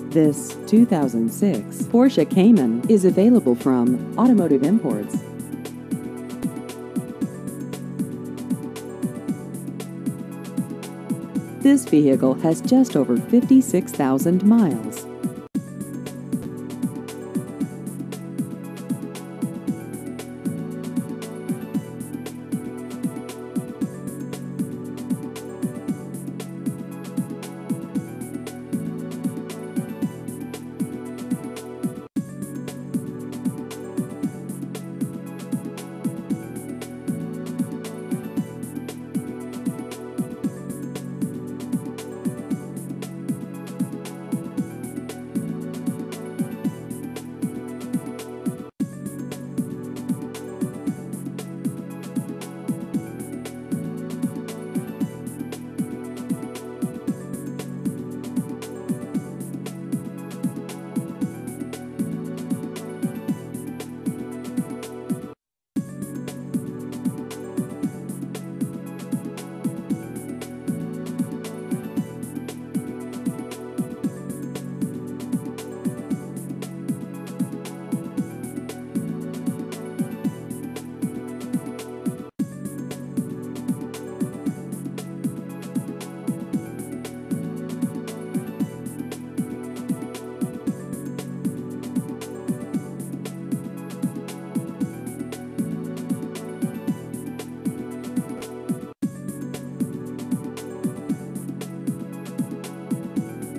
This 2006 Porsche Cayman is available from Automotive Imports. This vehicle has just over 56,000 miles.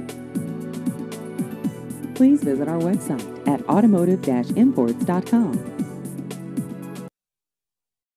Please visit our website at automotive-imports.com.